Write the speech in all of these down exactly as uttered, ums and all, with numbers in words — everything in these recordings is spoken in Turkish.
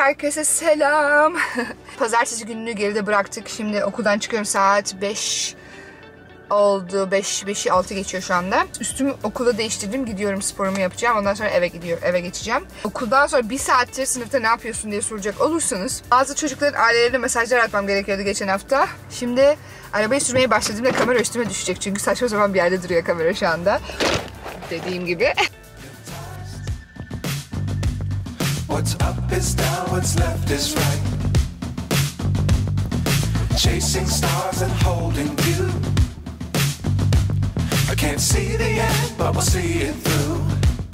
Herkese selam. Pazartesi gününü geride bıraktık. Şimdi okuldan çıkıyorum, saat beş oldu. beş, beşi altı geçiyor şu anda. Üstümü okula değiştirdim. Gidiyorum, sporumu yapacağım. Ondan sonra eve gidiyorum, eve geçeceğim. Okuldan sonra bir saattir sınıfta ne yapıyorsun diye soracak olursanız, bazı çocukların ailelerine mesajlar atmam gerekiyordu geçen hafta. Şimdi arabayı sürmeye başladığımda kamera üstüme düşecek. Çünkü saçma sapan bir yerde duruyor kamera şu anda. Dediğim gibi. What's up is down, what's left is right. Chasing stars and holding you. I can't see the end, but we'll see it through.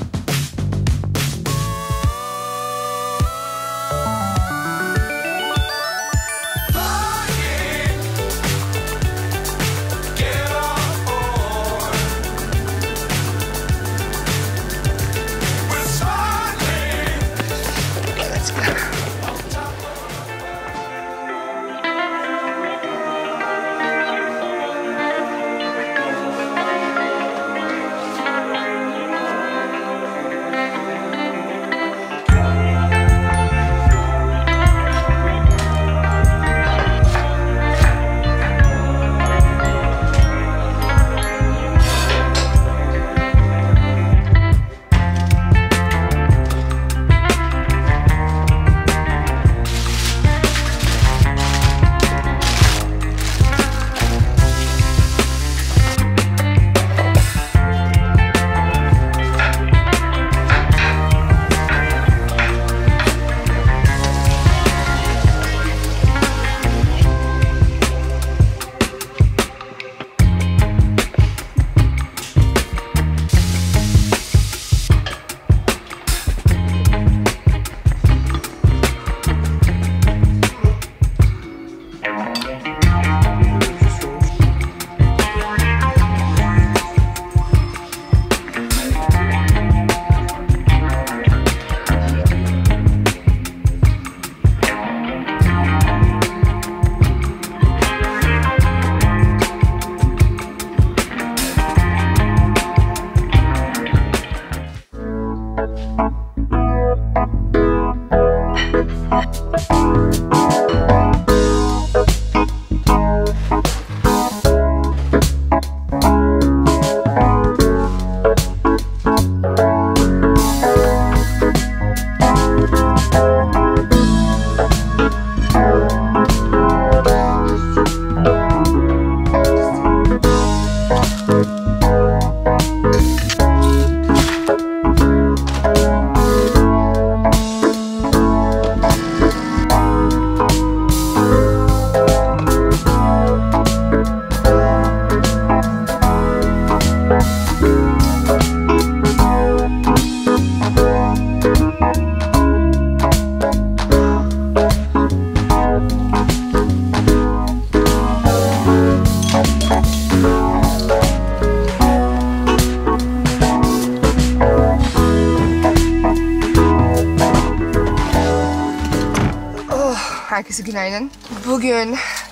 Herkese günaydın. Bugün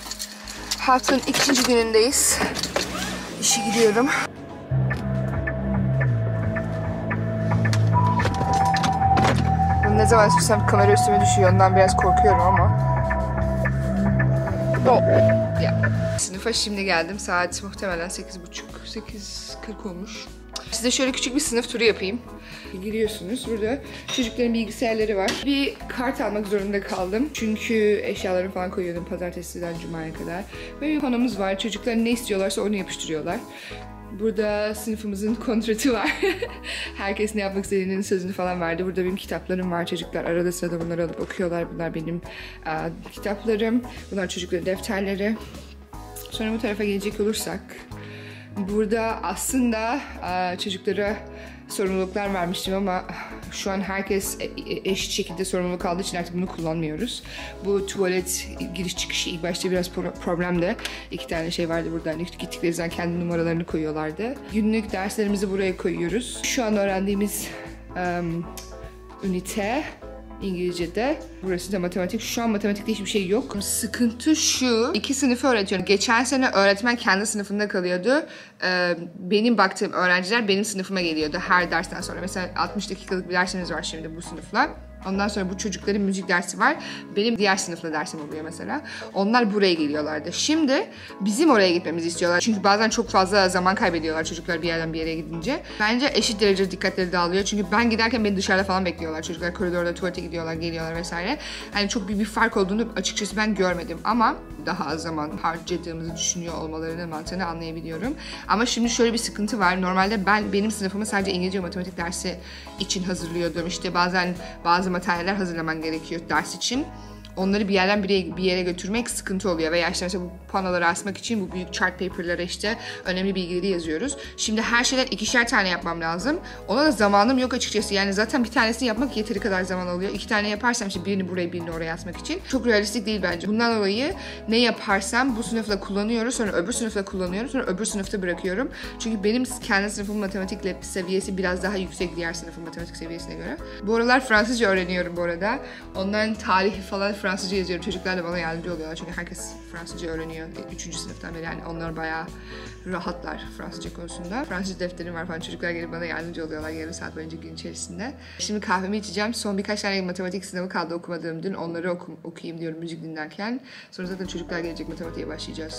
haftanın ikinci günündeyiz. İşe gidiyorum. Bunu ne zaman sürsem kamera üstüme düşüyor. Ondan biraz korkuyorum ama. Oh. Yeah. Sınıfa şimdi geldim. Saat muhtemelen sekiz buçuk, sekiz kırk olmuş. Size şöyle küçük bir sınıf turu yapayım. Giriyorsunuz. Burada çocukların bilgisayarları var. Bir kart almak zorunda kaldım. Çünkü eşyalarımı falan koyuyordum pazartesiden cumaya kadar. Böyle bir panomuz var. Çocuklar ne istiyorlarsa onu yapıştırıyorlar. Burada sınıfımızın kontratı var. Herkes ne yapmak istediğinin sözünü falan verdi. Burada benim kitaplarım var. Çocuklar arada sırada bunları alıp okuyorlar. Bunlar benim uh, kitaplarım. Bunlar çocukların defterleri. Sonra bu tarafa gelecek olursak, burada aslında uh, çocuklara sorumluluklar vermiştim ama şu an herkes eşit şekilde sorumluluk aldığı için artık bunu kullanmıyoruz. Bu tuvalet giriş çıkışı ilk başta biraz problemdi. İki tane şey vardı burada. Hani gittikleri zaman kendi numaralarını koyuyorlardı. Günlük derslerimizi buraya koyuyoruz. Şu an öğrendiğimiz um, ünite İngilizce'de. Burası da matematik. Şu an matematikte hiçbir şey yok. Sıkıntı şu. İki sınıfı öğretiyorum. Geçen sene öğretmen kendi sınıfında kalıyordu. Ee, benim baktığım öğrenciler benim sınıfıma geliyordu her dersten sonra. Mesela altmış dakikalık bir dersimiz var şimdi bu sınıfla. Ondan sonra bu çocukların müzik dersi var. Benim diğer sınıfla dersim oluyor mesela. Onlar buraya geliyorlardı. Şimdi bizim oraya gitmemizi istiyorlar. Çünkü bazen çok fazla zaman kaybediyorlar çocuklar bir yerden bir yere gidince. Bence eşit derecede dikkatleri dağılıyor. Çünkü ben giderken beni dışarıda falan bekliyorlar. Çocuklar koridorda tuvalete gidiyorlar, geliyorlar vesaire. Yani çok büyük bir fark olduğunu açıkçası ben görmedim. Ama daha az zaman harcadığımızı düşünüyor olmalarının mantığını anlayabiliyorum. Ama şimdi şöyle bir sıkıntı var. Normalde ben benim sınıfımı sadece İngilizce matematik dersi için hazırlıyordum. İşte bazen bazı materyaller hazırlaman gerekiyor ders için. Onları bir yerden bir yere, bir yere götürmek sıkıntı oluyor. Veya işte mesela bu panoları asmak için bu büyük chart paper'lara işte önemli bilgileri yazıyoruz. Şimdi her şeyden ikişer tane yapmam lazım. Ona da zamanım yok açıkçası. Yani zaten bir tanesini yapmak yeteri kadar zaman alıyor. İki tane yaparsam işte birini buraya birini oraya asmak için. Çok realistik değil bence. Bundan dolayı ne yaparsam bu sınıfla kullanıyoruz. Sonra öbür sınıfla kullanıyorum. Sonra öbür sınıfta bırakıyorum. Çünkü benim kendi sınıfım matematikle seviyesi biraz daha yüksek diğer sınıfın matematik seviyesine göre. Bu aralar Fransızca öğreniyorum bu arada. Onların tarihi falan Fransızca yazıyorum. Çocuklar da bana yardımcı oluyorlar. Çünkü herkes Fransızca öğreniyor. Üçüncü sınıftan beri yani onlar bayağı rahatlar Fransızca konusunda. Fransızca defterim var falan. Çocuklar gelip bana yardımcı oluyorlar yarım saat boyunca gün içerisinde. Şimdi kahvemi içeceğim. Son birkaç tane matematik sınavı kaldı okumadığım dün. Onları oku okuyayım diyorum müzik dinlerken. Sonra zaten çocuklar gelecek, matematiğe başlayacağız.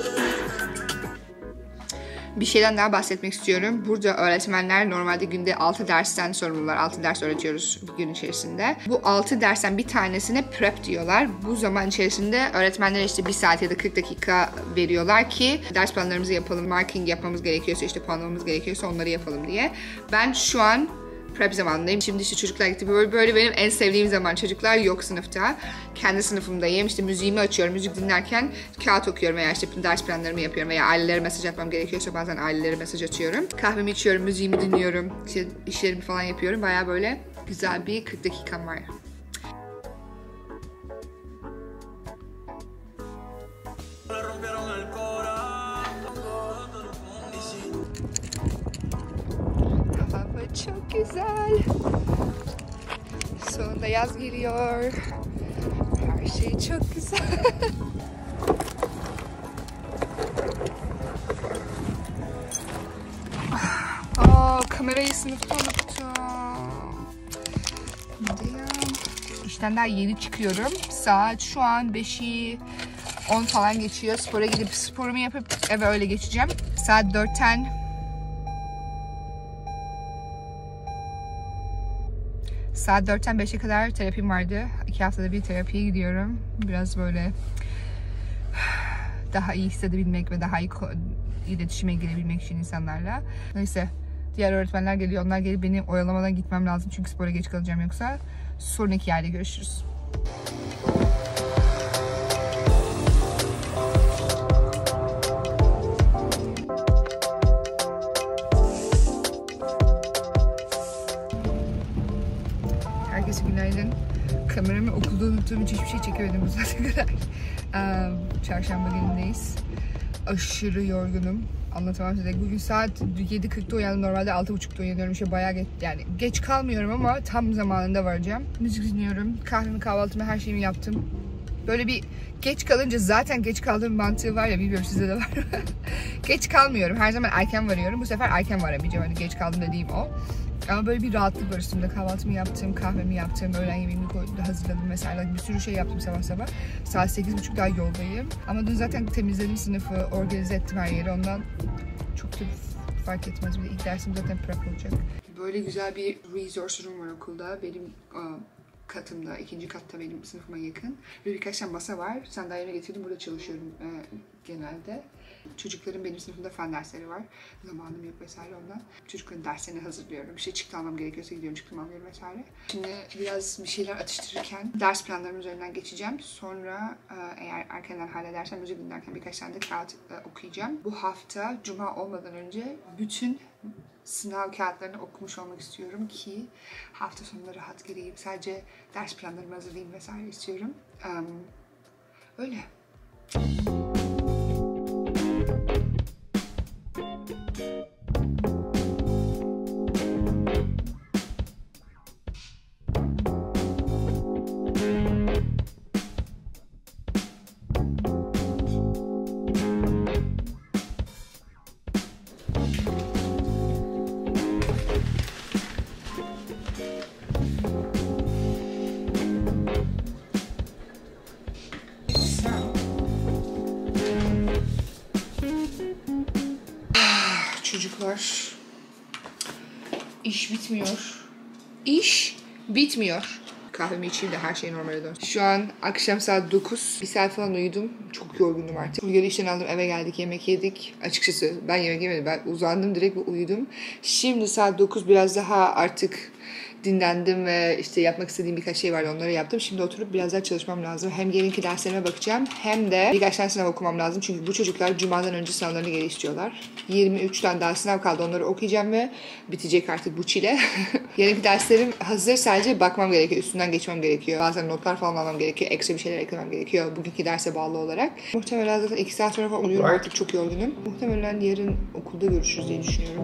Bir şeyden daha bahsetmek istiyorum. Burada öğretmenler normalde günde altı dersten sorumlular. altı ders öğretiyoruz bir gün içerisinde. Bu altı dersten bir tanesine prep diyorlar. Bu zaman içerisinde öğretmenlere işte bir saat ya da kırk dakika veriyorlar ki ders planlarımızı yapalım. Marking yapmamız gerekiyorsa, işte puanlamamız gerekiyorsa onları yapalım diye. Ben şu an prep zamanındayım. Şimdi işte çocuklar gitti. Böyle, böyle benim en sevdiğim zaman. Çocuklar yok sınıfta. Kendi sınıfımdayım. İşte müziğimi açıyorum. Müzik dinlerken kağıt okuyorum veya işte ders planlarımı yapıyorum veya ailelere mesaj atmam gerekiyorsa bazen ailelere mesaj atıyorum. Kahvemi içiyorum, müziğimi dinliyorum. İşte işlerimi falan yapıyorum. Bayağı böyle güzel bir kırk dakikam var. Çok güzel. Sonunda yaz geliyor. Her şey çok güzel. Aa, kamerayı sınıfta unuttum. İşten daha yeni çıkıyorum. Saat şu an beşi on falan geçiyor. Spora gidip sporumu yapıp eve öyle geçeceğim. Saat dörtten Saat dörtten beşe kadar terapim vardı. İki haftada bir terapiye gidiyorum. Biraz böyle daha iyi hissedebilmek ve daha iyi iletişime girebilmek için insanlarla. Neyse, diğer öğretmenler geliyor. Onlar gelip beni oyalamadan gitmem lazım. Çünkü spora geç kalacağım yoksa. Sonraki yerde görüşürüz. Herkese günaydın. Kameramı okulda unuttuğum için hiçbir şey çekemedim bu saate kadar. Çarşamba günündeyiz. Aşırı yorgunum. Anlatamam size. Bugün saat yedi kırkta uyandım. Normalde altı buçukta uyanıyorum. İşte bayağı geç, yani geç kalmıyorum ama tam zamanında varacağım. Müzik dinliyorum. Kahvemi, kahvaltımı, her şeyimi yaptım. Böyle bir geç kalınca zaten geç kaldığım mantığı var ya, bilmiyorum sizde de var mı? Geç kalmıyorum. Her zaman erken varıyorum. Bu sefer erken varamayacağım. Hani geç kaldım dediğim o. Ama böyle bir rahatlık var üstümde. Kahvaltımı yaptım, kahvemi yaptım, öğlen yemeğimi hazırladım mesela. Bir sürü şey yaptım sabah sabah. Saat sekiz buçuk daha yoldayım. Ama dün zaten temizledim sınıfı, organize ettim her yeri. Ondan çok da fark etmez. Bir de ilk dersim zaten prep olacak. Böyle güzel bir resource room var okulda. Benim uh, katımda, ikinci katta benim sınıfıma yakın. Ve birkaç tane masa var. Sandalyemi getirdim. Burada çalışıyorum e, genelde. Çocukların benim sınıfımda fen dersleri var. Zamanım yok vesaire ondan. Çocukların derslerini hazırlıyorum. İşte çıktı almam gerekiyorsa gidiyorum, çıktı alıyorum vesaire. Şimdi biraz bir şeyler atıştırırken ders planlarım üzerinden geçeceğim. Sonra eğer erkenden halledersem müzik dinlerken birkaç tane de kağıt okuyacağım. Bu hafta cuma olmadan önce bütün sınav kağıtlarını okumuş olmak istiyorum ki hafta sonunda rahat gireyim. Sadece ders planlarımı hazırlayayım vesaire istiyorum. Um, öyle. var. İş bitmiyor. İş bitmiyor. Kahvemi içeyim de her şey normale dön. Şu an akşam saat dokuz. Bir saat falan uyudum. Çok yorgundum artık. Burger'i işten aldım, eve geldik, yemek yedik. Açıkçası ben yemek yemedim. Ben uzandım direkt ve uyudum. Şimdi saat dokuz, biraz daha artık dinlendim ve işte yapmak istediğim birkaç şey vardı, onları yaptım. Şimdi oturup biraz daha çalışmam lazım. Hem yarınki derslerime bakacağım hem de birkaç tane sınav okumam lazım. Çünkü bu çocuklar Cuma'dan önce sınavlarını geri istiyorlar. yirmi üç tane daha sınav kaldı, onları okuyacağım ve bitecek artık bu çile. Yarınki derslerim hazır, sadece bakmam gerekiyor. Üstünden geçmem gerekiyor. Bazen notlar falan almam gerekiyor. Ekstra bir şeyler eklemem gerekiyor bugünkü derse bağlı olarak. Muhtemelen zaten iki saat sonra falan uyuyorum, artık çok yorgunum. Muhtemelen yarın okulda görüşürüz diye düşünüyorum.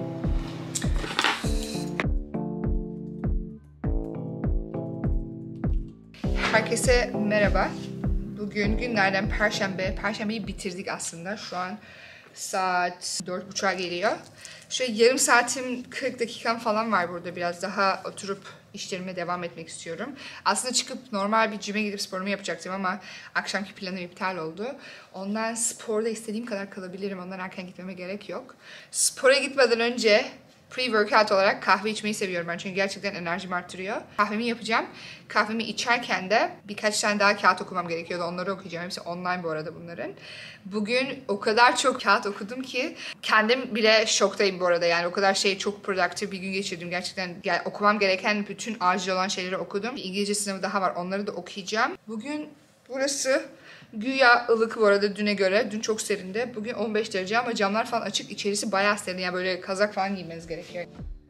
Herkese merhaba. Bugün günlerden Perşembe. Perşembeyi bitirdik aslında. Şu an saat dört buçuğa geliyor. Şöyle yarım saatim, kırk dakikam falan var burada. Biraz daha oturup işlerime devam etmek istiyorum. Aslında çıkıp normal bir gym'e gidip sporumu yapacaktım ama akşamki planım iptal oldu. Ondan sporda istediğim kadar kalabilirim. Ondan erken gitmeme gerek yok. Spora gitmeden önce pre-workout olarak kahve içmeyi seviyorum ben, çünkü gerçekten enerjimi arttırıyor. Kahvemi yapacağım. Kahvemi içerken de birkaç tane daha kağıt okumam gerekiyordu. Onları okuyacağım. Hepsi online bu arada bunların. Bugün o kadar çok kağıt okudum ki kendim bile şoktayım bu arada. Yani o kadar şey, çok productive bir gün geçirdim. Gerçekten yani okumam gereken bütün acil olan şeyleri okudum. Bir İngilizce sınavı daha var. Onları da okuyacağım. Bugün burası güya ılık bu arada düne göre. Dün çok serindi. Bugün on beş derece ama camlar falan açık. İçerisi bayağı serin. Yani böyle kazak falan giymeniz gerekiyor.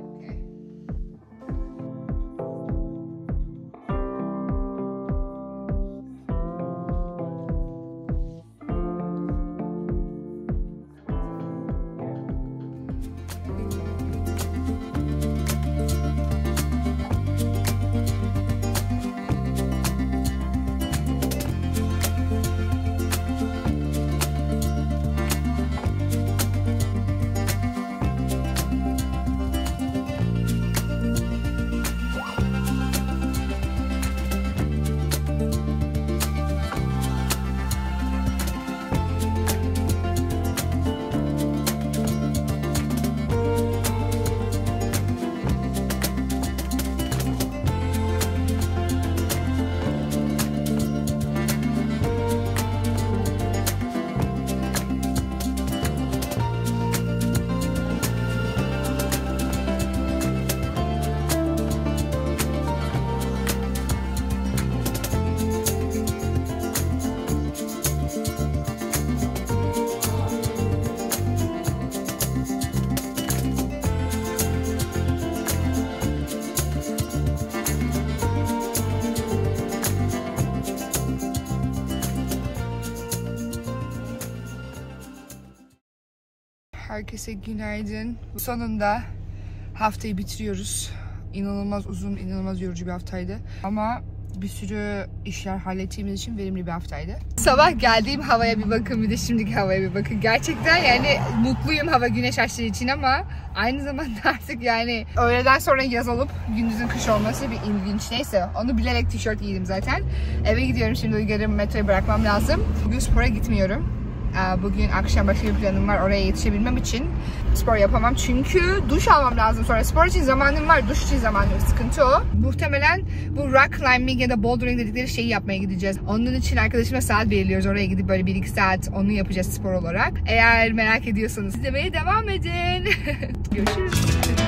Herkese günaydın. Sonunda haftayı bitiriyoruz. İnanılmaz uzun, inanılmaz yorucu bir haftaydı. Ama bir sürü işler hallettiğimiz için verimli bir haftaydı. Sabah geldiğim havaya bir bakın, bir de şimdiki havaya bir bakın. Gerçekten yani mutluyum hava güneş açtığı için ama aynı zamanda artık yani öğleden sonra yaz olup gündüzün kış olması bir ilginç. Neyse, onu bilerek tişört giydim zaten. Eve gidiyorum şimdi, Uygar'ı metroya bırakmam lazım. Bugün spora gitmiyorum. Bugün akşam başka bir planım var. Oraya yetişebilmem için spor yapamam. Çünkü duş almam lazım sonra. Spor için zamanım var, duş için zamanım yok. Sıkıntı o. Muhtemelen bu rock climbing ya da bouldering dedikleri şeyi yapmaya gideceğiz. Onun için arkadaşımla saat belirliyoruz. Oraya gidip böyle bir iki saat onu yapacağız spor olarak. Eğer merak ediyorsanız izlemeye devam edin. Görüşürüz.